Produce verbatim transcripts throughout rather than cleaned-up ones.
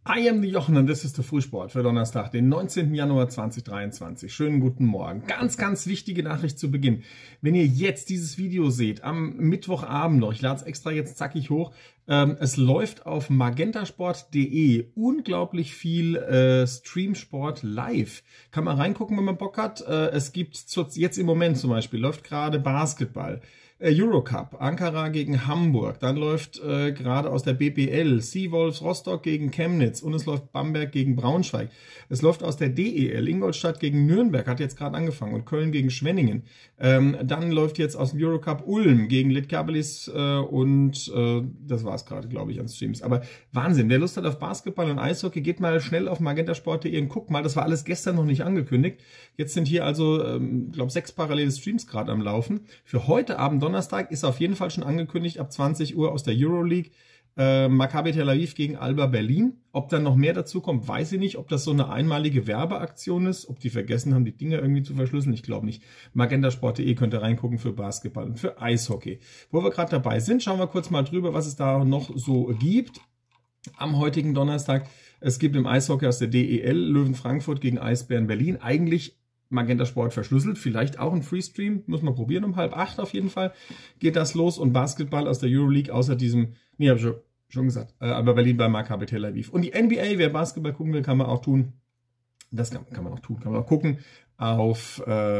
I am the Jochen und das ist der Frühsport für Donnerstag, den neunzehnten Januar zweitausenddreiundzwanzig. Schönen guten Morgen. Ganz, ganz wichtige Nachricht zu Beginn. Wenn ihr jetzt dieses Video seht, am Mittwochabend noch, ich lade es extra jetzt zackig hoch, ähm, es läuft auf magentasport punkt de unglaublich viel äh, Streamsport live. Kann man reingucken, wenn man Bock hat. Äh, es gibt zur, jetzt im Moment zum Beispiel, läuft gerade Basketball. Eurocup, Ankara gegen Hamburg, dann läuft äh, gerade aus der B P L Seawolves Rostock gegen Chemnitz und es läuft Bamberg gegen Braunschweig. Es läuft aus der D E L Ingolstadt gegen Nürnberg, hat jetzt gerade angefangen, und Köln gegen Schwenningen. Ähm, dann läuft jetzt aus dem Eurocup Ulm gegen Litkabelis äh, und äh, das war es gerade, glaube ich, an Streams. Aber Wahnsinn, wer Lust hat auf Basketball und Eishockey, geht mal schnell auf magentasport punkt de und guckt mal, das war alles gestern noch nicht angekündigt. Jetzt sind hier also, ähm, glaube sechs parallele Streams gerade am Laufen. Für heute Abend Donnerstag ist auf jeden Fall schon angekündigt, ab zwanzig Uhr aus der Euroleague, äh, Maccabi Tel Aviv gegen Alba Berlin. Ob dann noch mehr dazu kommt, weiß ich nicht. Ob das so eine einmalige Werbeaktion ist, ob die vergessen haben, die Dinge irgendwie zu verschlüsseln, ich glaube nicht. magentasport punkt de könnt ihr reingucken für Basketball und für Eishockey. Wo wir gerade dabei sind, schauen wir kurz mal drüber, was es da noch so gibt. Am heutigen Donnerstag, es gibt im Eishockey aus der D E L Löwen Frankfurt gegen Eisbären Berlin. Eigentlich Magenta Sport verschlüsselt, vielleicht auch ein Freestream, muss man probieren, um halb acht auf jeden Fall geht das los, und Basketball aus der Euroleague außer diesem, nee, habe ich schon, schon gesagt, äh, aber Berlin bei Maccabi Tel Aviv. Und die N B A, wer Basketball gucken will, kann man auch tun, das kann, kann man auch tun, kann man auch gucken, auf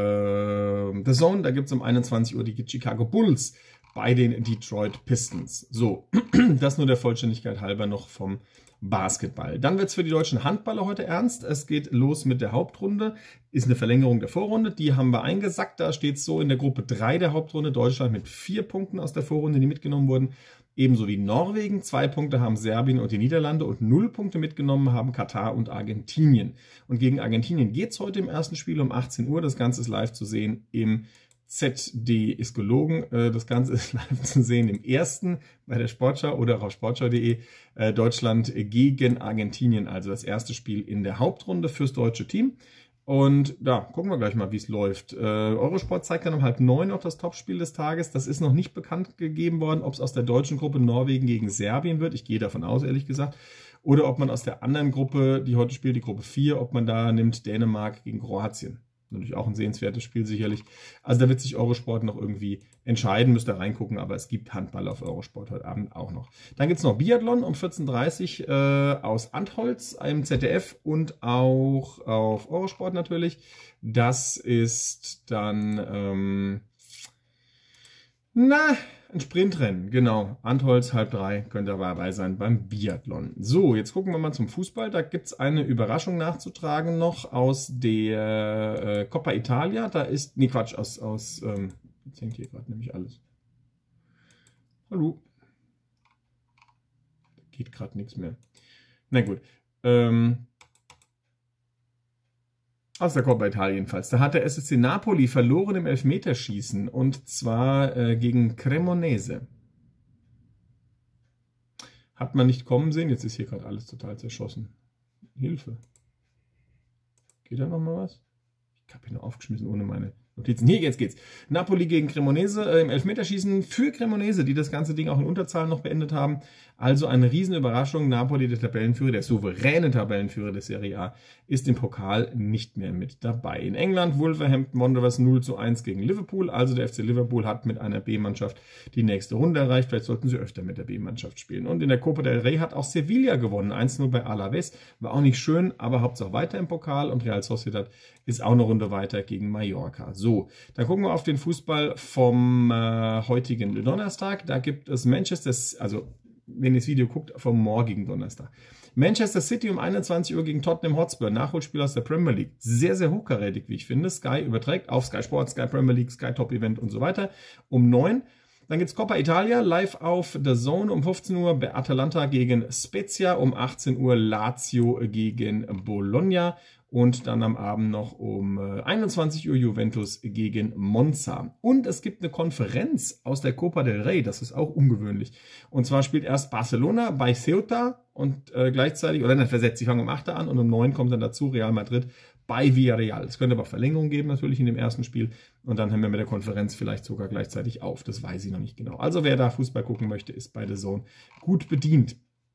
äh, The Zone, da gibt es um einundzwanzig Uhr die Chicago Bulls bei den Detroit Pistons. So, das nur der Vollständigkeit halber noch vom Basketball. Dann wird es für die deutschen Handballer heute ernst. Es geht los mit der Hauptrunde. Ist eine Verlängerung der Vorrunde. Die haben wir eingesackt. Da steht es so in der Gruppe drei der Hauptrunde. Deutschland mit vier Punkten aus der Vorrunde, die mitgenommen wurden. Ebenso wie Norwegen. Zwei Punkte haben Serbien und die Niederlande. Und null Punkte mitgenommen haben Katar und Argentinien. Und gegen Argentinien geht es heute im ersten Spiel um achtzehn Uhr. Das Ganze ist live zu sehen im Z D ist gelogen. Das Ganze ist live zu sehen im ersten bei der Sportschau oder auch auf sportschau punkt de. Deutschland gegen Argentinien, also das erste Spiel in der Hauptrunde fürs deutsche Team. Und da gucken wir gleich mal, wie es läuft. Äh, Eurosport zeigt dann um halb neun auch das Topspiel des Tages. Das ist noch nicht bekannt gegeben worden, ob es aus der deutschen Gruppe Norwegen gegen Serbien wird. Ich gehe davon aus, ehrlich gesagt. Oder ob man aus der anderen Gruppe, die heute spielt, die Gruppe vier, ob man da nimmt Dänemark gegen Kroatien. Natürlich auch ein sehenswertes Spiel sicherlich. Also da wird sich Eurosport noch irgendwie entscheiden, müsst ihr reingucken, aber es gibt Handball auf Eurosport heute Abend auch noch. Dann gibt es noch Biathlon um vierzehn Uhr dreißig äh, aus Antholz, einem Z D F und auch auf Eurosport natürlich. Das ist dann, ähm, na... ein Sprintrennen, genau. Antholz, halb drei, könnt ihr dabei sein beim Biathlon. So, jetzt gucken wir mal zum Fußball. Da gibt es eine Überraschung nachzutragen noch aus der äh, Coppa Italia. Da ist, nee Quatsch, aus, aus ähm, jetzt hängt hier gerade nämlich alles. Hallo. Da geht gerade nichts mehr. Na gut. Ähm, Aus der Coppa Italia jedenfalls. Da hat der S S C Napoli verloren im Elfmeterschießen, und zwar äh, gegen Cremonese. Hat man nicht kommen sehen. Jetzt ist hier gerade alles total zerschossen. Hilfe. Geht da nochmal was? Ich habe hier nur aufgeschmissen ohne meine Notizen. Hier, jetzt geht's. Napoli gegen Cremonese äh, im Elfmeterschießen für Cremonese, die das ganze Ding auch in Unterzahl noch beendet haben. Also eine Riesenüberraschung. Napoli, der Tabellenführer, der souveräne Tabellenführer der Serie A, ist im Pokal nicht mehr mit dabei. In England Wolverhampton Wanderers null zu eins gegen Liverpool. Also der F C Liverpool hat mit einer B-Mannschaft die nächste Runde erreicht. Vielleicht sollten sie öfter mit der B-Mannschaft spielen. Und in der Copa del Rey hat auch Sevilla gewonnen. eins zu null bei Alaves. War auch nicht schön, aber Hauptsache weiter im Pokal. Und Real Sociedad ist auch eine Runde weiter gegen Mallorca. So, dann gucken wir auf den Fußball vom äh, heutigen Donnerstag. Da gibt es Manchester, also wenn ihr das Video guckt, vom morgigen Donnerstag. Manchester City um einundzwanzig Uhr gegen Tottenham Hotspur, Nachholspiel aus der Premier League. Sehr, sehr hochkarätig, wie ich finde. Sky überträgt auf Sky Sport, Sky Premier League, Sky Top Event und so weiter um neun. Dann gibt es Coppa Italia live auf The Zone um fünfzehn Uhr, bei Atalanta gegen Spezia, um achtzehn Uhr Lazio gegen Bologna. Und dann am Abend noch um einundzwanzig Uhr Juventus gegen Monza. Und es gibt eine Konferenz aus der Copa del Rey, das ist auch ungewöhnlich. Und zwar spielt erst Barcelona bei Ceuta und äh, gleichzeitig, oder dann versetzt, sie fangen um acht Uhr an und um neun kommt dann dazu Real Madrid bei Villarreal. Es könnte aber Verlängerung geben natürlich in dem ersten Spiel. Und dann haben wir mit der Konferenz vielleicht sogar gleichzeitig auf. Das weiß ich noch nicht genau. Also wer da Fußball gucken möchte, ist bei The Zone gut bedient.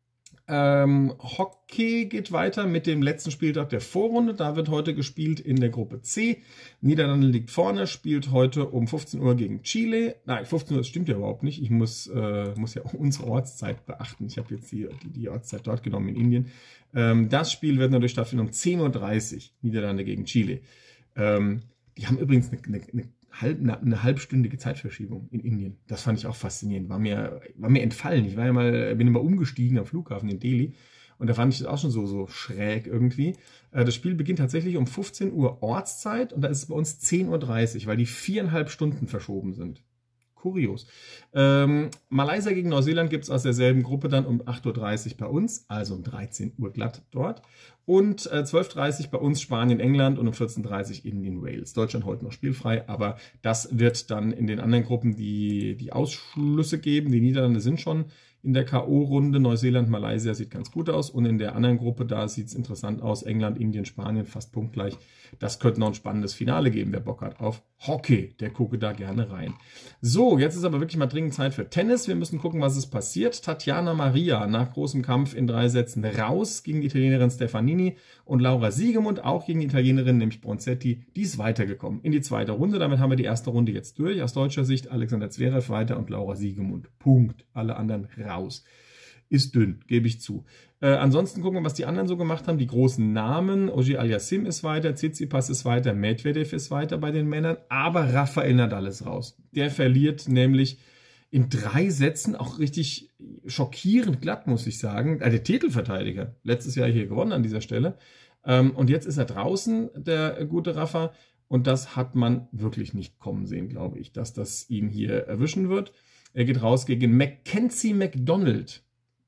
Ähm, Hockey geht weiter mit dem letzten Spieltag der Vorrunde. Da wird heute gespielt in der Gruppe C. Niederlande liegt vorne, spielt heute um fünfzehn Uhr gegen Chile. Nein, fünfzehn Uhr, das stimmt ja überhaupt nicht. Ich muss, äh, muss ja auch unsere Ortszeit beachten. Ich habe jetzt die, die, die Ortszeit dort genommen in Indien. Ähm, das Spiel wird natürlich stattfinden um zehn Uhr dreißig. Niederlande gegen Chile. Ähm, die haben übrigens eine, eine, eine Halb, eine, eine halbstündige Zeitverschiebung in Indien. Das fand ich auch faszinierend. War mir, war mir entfallen. Ich war ja mal, bin immer umgestiegen am Flughafen in Delhi und da fand ich das auch schon so, so schräg irgendwie. Das Spiel beginnt tatsächlich um fünfzehn Uhr Ortszeit und da ist es bei uns zehn Uhr dreißig, weil die viereinhalb Stunden verschoben sind. Kurios. Ähm, Malaysia gegen Neuseeland gibt es aus derselben Gruppe dann um acht Uhr dreißig bei uns, also um dreizehn Uhr glatt dort. Und äh, zwölf Uhr dreißig bei uns Spanien, England und um vierzehn Uhr dreißig Indien, Wales. Deutschland heute noch spielfrei, aber das wird dann in den anderen Gruppen die, die Ausschlüsse geben. Die Niederlande sind schon in der K O-Runde. Neuseeland, Malaysia sieht ganz gut aus. Und in der anderen Gruppe, da sieht es interessant aus. England, Indien, Spanien, fast punktgleich. Das könnte noch ein spannendes Finale geben, wer Bock hat auf Hockey. Der gucke da gerne rein. So, jetzt ist aber wirklich mal dringend Zeit für Tennis. Wir müssen gucken, was ist passiert. Tatjana Maria nach großem Kampf in drei Sätzen raus gegen die Italienerin Stefanini. Und Laura Siegemund auch gegen die Italienerin, nämlich Bronzetti. Die ist weitergekommen in die zweite Runde. Damit haben wir die erste Runde jetzt durch. Aus deutscher Sicht Alexander Zverev weiter und Laura Siegemund. Punkt. Alle anderen raus. Ist dünn, gebe ich zu. Äh, ansonsten gucken wir, was die anderen so gemacht haben. Die großen Namen. Auger Aliassime ist weiter, Tsitsipas ist weiter, Medvedev ist weiter bei den Männern. Aber Rafael Nadal ist raus. Der verliert nämlich in drei Sätzen auch richtig schockierend glatt, muss ich sagen. Also der Titelverteidiger, letztes Jahr hier gewonnen an dieser Stelle. Ähm, und jetzt ist er draußen, der gute Rafa. Und das hat man wirklich nicht kommen sehen, glaube ich, dass das ihn hier erwischen wird. Er geht raus gegen Mackenzie McDonald.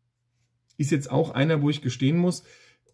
Ist jetzt auch einer, wo ich gestehen muss,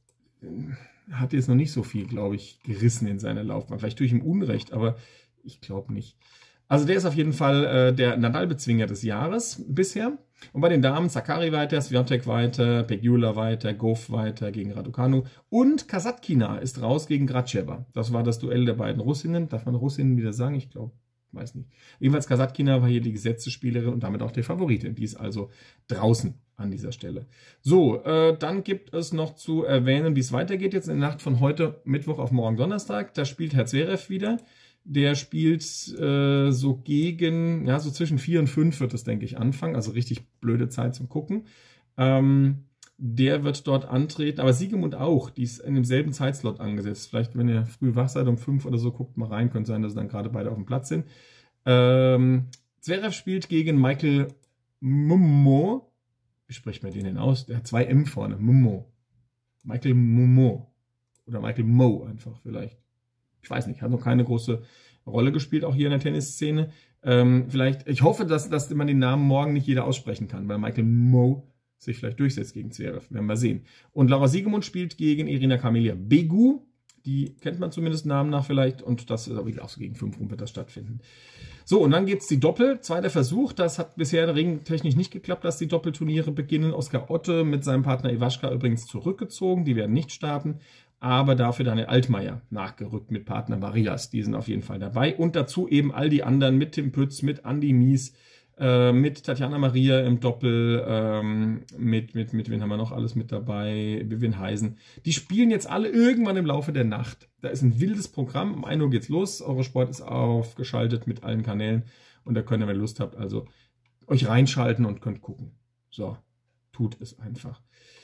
hat jetzt noch nicht so viel, glaube ich, gerissen in seiner Laufbahn. Vielleicht tue ich ihm Unrecht, aber ich glaube nicht. Also der ist auf jeden Fall äh, der Nadal-Bezwinger des Jahres bisher. Und bei den Damen Sakkari weiter, Swiatek weiter, Pegula weiter, Gauff weiter gegen Raducanu. Und Kasatkina ist raus gegen Gracheva. Das war das Duell der beiden Russinnen. Darf man Russinnen wieder sagen? Ich glaube, weiß nicht. Jedenfalls Kasatkina war hier die gesetzte Spielerin und damit auch die Favoritin. Die ist also draußen an dieser Stelle. So, äh, dann gibt es noch zu erwähnen, wie es weitergeht jetzt in der Nacht von heute Mittwoch auf morgen Donnerstag. Da spielt Herr Zverev wieder. Der spielt äh, so gegen, ja, so zwischen vier und fünf wird es, denke ich, anfangen. Also richtig blöde Zeit zum Gucken. Ähm, der wird dort antreten, aber Siegemund auch. Die ist in demselben Zeitslot angesetzt. Vielleicht, wenn ihr früh wach seid, um fünf oder so, guckt mal rein. Könnte sein, dass sie dann gerade beide auf dem Platz sind. Ähm, Zverev spielt gegen Michael Mummo. Wie spricht man den denn aus? Der hat zwei M vorne. Mummo. Michael Mummo. Oder Michael Mo einfach vielleicht. Ich weiß nicht, hat noch keine große Rolle gespielt, auch hier in der Tennisszene. Ähm, vielleicht, ich hoffe, dass, dass man den Namen morgen nicht jeder aussprechen kann, weil Michael Mo sich vielleicht durchsetzt gegen Zverev. Werden wir sehen. Und Laura Siegemund spielt gegen Irina Camelia Begu. Die kennt man zumindest Namen nach vielleicht. Und das ist aber auch so gegen fünf Rum wird das stattfinden. So, und dann gibt es die Doppel. Zweiter Versuch. Das hat bisher ringtechnisch nicht geklappt, dass die Doppelturniere beginnen. Oskar Otte mit seinem Partner Iwaschka übrigens zurückgezogen. Die werden nicht starten. Aber dafür Daniel Altmaier nachgerückt mit Partner Varillas. Die sind auf jeden Fall dabei. Und dazu eben all die anderen mit Tim Pütz, mit Andy Mies, äh, mit Tatjana Maria im Doppel, ähm, mit, mit, mit, wen haben wir noch alles mit dabei? Vivian Heisen. Die spielen jetzt alle irgendwann im Laufe der Nacht. Da ist ein wildes Programm. Um ein Uhr geht's los. Eurosport ist aufgeschaltet mit allen Kanälen. Und da könnt ihr, wenn ihr Lust habt, also euch reinschalten und könnt gucken. So, tut es einfach.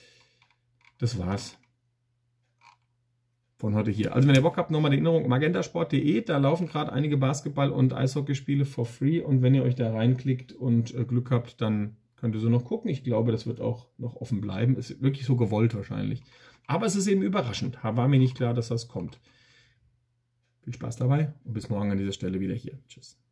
Das war's von heute hier. Also wenn ihr Bock habt, nochmal die Erinnerung, magentasport punkt de, da laufen gerade einige Basketball- und Eishockeyspiele for free und wenn ihr euch da reinklickt und äh, Glück habt, dann könnt ihr so noch gucken. Ich glaube, das wird auch noch offen bleiben. Ist wirklich so gewollt wahrscheinlich. Aber es ist eben überraschend. War mir nicht klar, dass das kommt. Viel Spaß dabei und bis morgen an dieser Stelle wieder hier. Tschüss.